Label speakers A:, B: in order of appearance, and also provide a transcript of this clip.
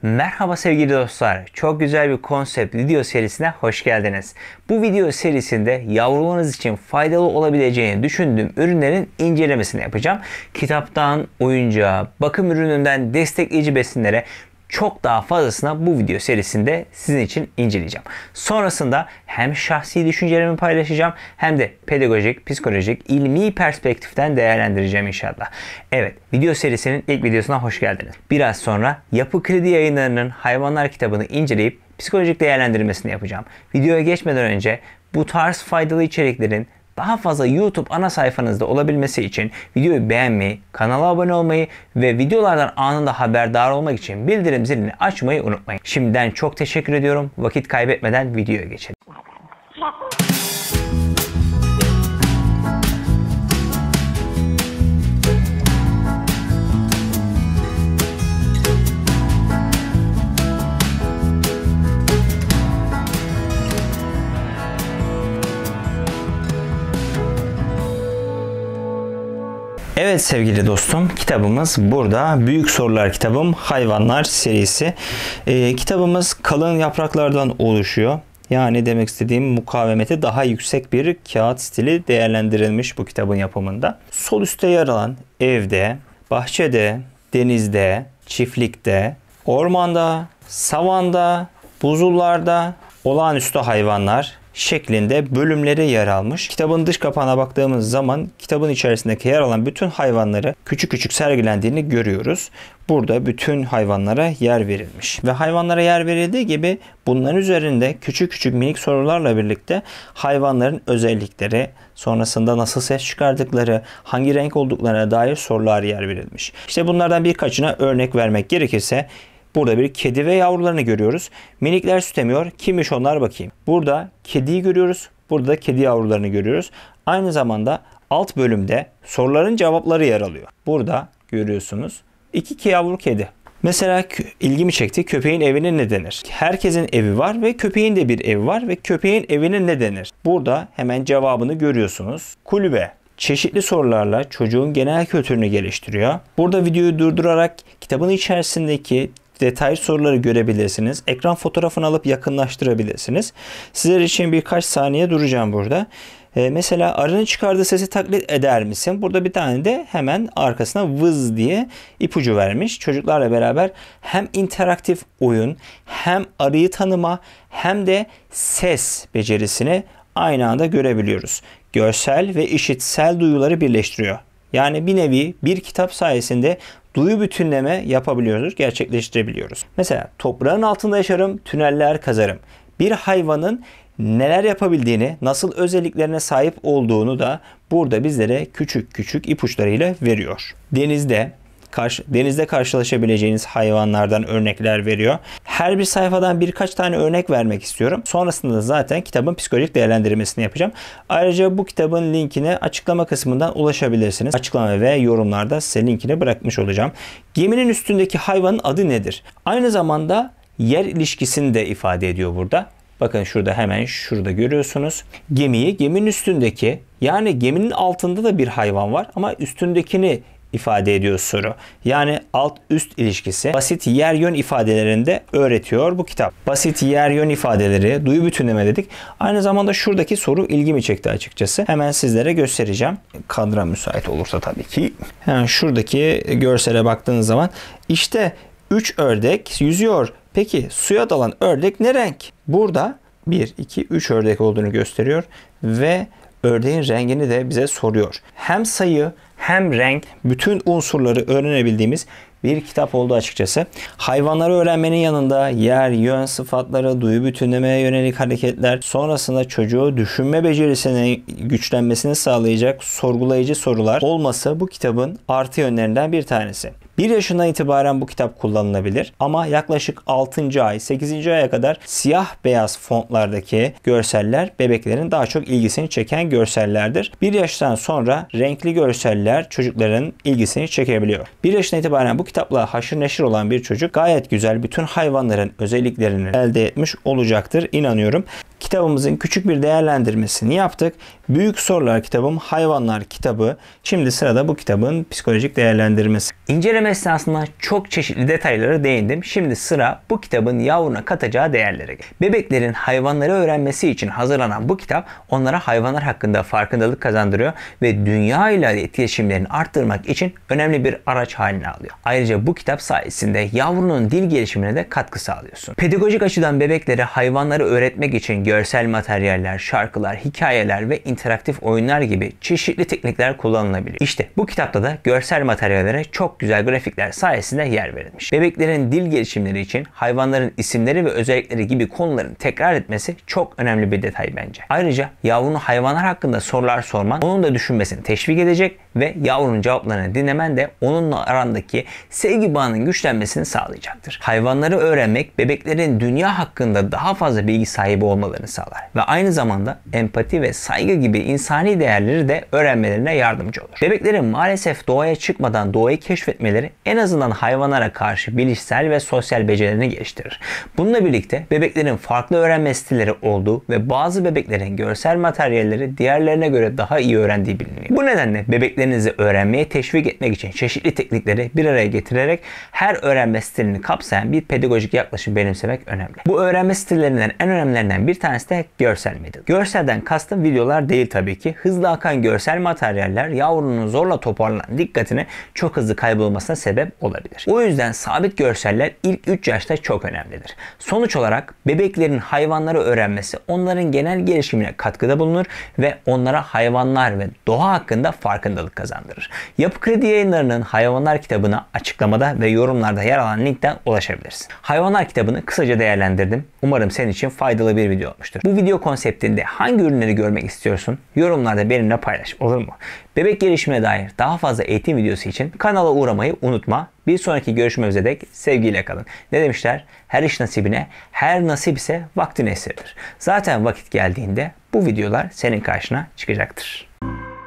A: Merhaba sevgili dostlar. Çok güzel bir konsept video serisine hoş geldiniz. Bu video serisinde yavrularınız için faydalı olabileceğini düşündüğüm ürünlerin incelemesini yapacağım. Kitaptan oyuncağa, bakım ürününden destekleyici besinlere çok daha fazlasına bu video serisinde sizin için inceleyeceğim. Sonrasında hem şahsi düşüncelerimi paylaşacağım hem de pedagojik, psikolojik, ilmi perspektiften değerlendireceğim inşallah. Evet, video serisinin ilk videosuna hoş geldiniz. Biraz sonra Yapı Kredi Yayınları'nın hayvanlar kitabını inceleyip psikolojik değerlendirmesini yapacağım. Videoya geçmeden önce bu tarz faydalı içeriklerin daha fazla YouTube ana sayfanızda olabilmesi için videoyu beğenmeyi, kanala abone olmayı ve videolardan anında haberdar olmak için bildirim zilini açmayı unutmayın. Şimdiden çok teşekkür ediyorum. Vakit kaybetmeden videoya geçelim. Evet sevgili dostum, kitabımız burada. Büyük Sorular kitabım, hayvanlar serisi. Kitabımız kalın yapraklardan oluşuyor. Yani demek istediğim mukavemeti daha yüksek bir kağıt stili değerlendirilmiş bu kitabın yapımında. Sol üstte yer alan evde, bahçede, denizde, çiftlikte, ormanda, savanda, buzullarda, olağanüstü hayvanlar şeklinde bölümleri yer almış. Kitabın dış kapağına baktığımız zaman kitabın içerisindeki yer alan bütün hayvanları küçük küçük sergilendiğini görüyoruz. Burada bütün hayvanlara yer verilmiş. Ve hayvanlara yer verildiği gibi bunların üzerinde küçük küçük minik sorularla birlikte hayvanların özellikleri, sonrasında nasıl ses çıkardıkları, hangi renk olduklarına dair sorular yer verilmiş. İşte bunlardan birkaçına örnek vermek gerekirse burada bir kedi ve yavrularını görüyoruz. Minikler süt emiyor. Kimmiş onlar bakayım. Burada kediyi görüyoruz. Burada da kedi yavrularını görüyoruz. Aynı zamanda alt bölümde soruların cevapları yer alıyor. Burada görüyorsunuz iki yavru kedi. Mesela ilgimi çekti. Köpeğin evine ne denir? Herkesin evi var ve köpeğin de bir evi var ve köpeğin evine ne denir? Burada hemen cevabını görüyorsunuz. Kulübe. Çeşitli sorularla çocuğun genel kültürünü geliştiriyor. Burada videoyu durdurarak kitabın içerisindeki detaylı soruları görebilirsiniz. Ekran fotoğrafını alıp yakınlaştırabilirsiniz. Sizler için birkaç saniye duracağım burada. Mesela arının çıkardığı sesi taklit eder misin? Burada bir tane de hemen arkasına vız diye ipucu vermiş. Çocuklarla beraber hem interaktif oyun, hem arıyı tanıma, hem de ses becerisini aynı anda görebiliyoruz. Görsel ve işitsel duyuları birleştiriyor. Yani bir nevi bir kitap sayesinde duyu bütünleme yapabiliyoruz, gerçekleştirebiliyoruz. Mesela toprağın altında yaşarım, tüneller kazarım. Bir hayvanın neler yapabildiğini, nasıl özelliklerine sahip olduğunu da burada bizlere küçük küçük ipuçlarıyla veriyor. Denizde karşılaşabileceğiniz hayvanlardan örnekler veriyor. Her bir sayfadan birkaç tane örnek vermek istiyorum. Sonrasında da zaten kitabın psikolojik değerlendirmesini yapacağım. Ayrıca bu kitabın linkine açıklama kısmından ulaşabilirsiniz. Açıklama ve yorumlarda size linkini bırakmış olacağım. Geminin üstündeki hayvanın adı nedir? Aynı zamanda yer ilişkisini de ifade ediyor burada. Bakın şurada hemen şurada görüyorsunuz. Geminin üstündeki, yani geminin altında da bir hayvan var ama üstündekini ifade ediyor soru. Yani alt üst ilişkisi basit yer yön ifadelerinde öğretiyor bu kitap. Basit yer yön ifadeleri, duyu bütünleme dedik. Aynı zamanda şuradaki soru ilgimi çekti açıkçası. Hemen sizlere göstereceğim. Kadra müsait olursa tabii ki. Hemen şuradaki görsele baktığınız zaman işte 3 ördek yüzüyor. Peki suya dalan ördek ne renk? Burada 1, 2, 3 ördek olduğunu gösteriyor ve ördeğin rengini de bize soruyor. Hem sayı hem renk, bütün unsurları öğrenebildiğimiz bir kitap oldu açıkçası. Hayvanları öğrenmenin yanında yer, yön, sıfatları, duyu bütünlemeye yönelik hareketler, sonrasında çocuğu düşünme becerisinin güçlenmesini sağlayacak sorgulayıcı sorular olması bu kitabın artı yönlerinden bir tanesi. 1 yaşından itibaren bu kitap kullanılabilir ama yaklaşık 6. ay, 8. aya kadar siyah beyaz fontlardaki görseller bebeklerin daha çok ilgisini çeken görsellerdir. 1 yaştan sonra renkli görseller çocukların ilgisini çekebiliyor. 1 yaşından itibaren bu kitapla haşır neşir olan bir çocuk gayet güzel bütün hayvanların özelliklerini elde etmiş olacaktır inanıyorum. kitabımızın küçük bir değerlendirmesini yaptık. Büyük Sorular kitabım, Hayvanlar kitabı. Şimdi sırada bu kitabın psikolojik değerlendirmesi. İnceleme esnasında çok çeşitli detaylara değindim. Şimdi sıra bu kitabın yavruna katacağı değerlere. Bebeklerin hayvanları öğrenmesi için hazırlanan bu kitap onlara hayvanlar hakkında farkındalık kazandırıyor ve dünya ile etkileşimlerini arttırmak için önemli bir araç haline alıyor. Ayrıca bu kitap sayesinde yavrunun dil gelişimine de katkı sağlıyorsun. Pedagojik açıdan bebeklere hayvanları öğretmek için görsel materyaller, şarkılar, hikayeler ve interaktif oyunlar gibi çeşitli teknikler kullanılabilir. İşte bu kitapta da görsel materyallere çok güzel grafikler sayesinde yer verilmiş. Bebeklerin dil gelişimleri için hayvanların isimleri ve özellikleri gibi konuların tekrar etmesi çok önemli bir detay bence. Ayrıca yavrunu hayvanlar hakkında sorular sorman onun da düşünmesini teşvik edecek ve yavrunun cevaplarını dinlemen de onunla arandaki sevgi bağının güçlenmesini sağlayacaktır. Hayvanları öğrenmek bebeklerin dünya hakkında daha fazla bilgi sahibi olmalarını sağlar ve aynı zamanda empati ve saygı gibi insani değerleri de öğrenmelerine yardımcı olur. Bebeklerin maalesef doğaya çıkmadan doğayı keşfetmeleri en azından hayvanlara karşı bilişsel ve sosyal becerilerini geliştirir. Bununla birlikte bebeklerin farklı öğrenme stilleri olduğu ve bazı bebeklerin görsel materyalleri diğerlerine göre daha iyi öğrendiği biliniyor. Bu nedenle bebeklerinizi öğrenmeye teşvik etmek için çeşitli teknikleri bir araya getirerek her öğrenme stilini kapsayan bir pedagojik yaklaşım benimsemek önemli. Bu öğrenme stillerinden en önemlilerinden bir tanesi de görsel medya. Görselden kastım videolar değil tabii ki. Hızlı akan görsel materyaller yavrunun zorla toparlanan dikkatini çok hızlı kaybolmasına sebep olabilir. O yüzden sabit görseller ilk 3 yaşta çok önemlidir. Sonuç olarak bebeklerin hayvanları öğrenmesi onların genel gelişimine katkıda bulunur ve onlara hayvanlar ve doğa hakkında farkındalık kazandırır. Yapı Kredi Yayınları'nın Hayvanlar kitabına açıklamada ve yorumlarda yer alan linkten ulaşabilirsin. Hayvanlar kitabını kısaca değerlendirdim. Umarım senin için faydalı bir video olmuştur. Bu video konseptinde hangi ürünleri görmek istiyorsun? Yorumlarda benimle paylaş, olur mu? Bebek gelişimine dair daha fazla eğitim videosu için kanala uğramayı unutma. Bir sonraki görüşmemize dek sevgiyle kalın. Ne demişler? Her iş nasibine, her nasip ise vaktin eseridir. Zaten vakit geldiğinde bu videolar senin karşına çıkacaktır.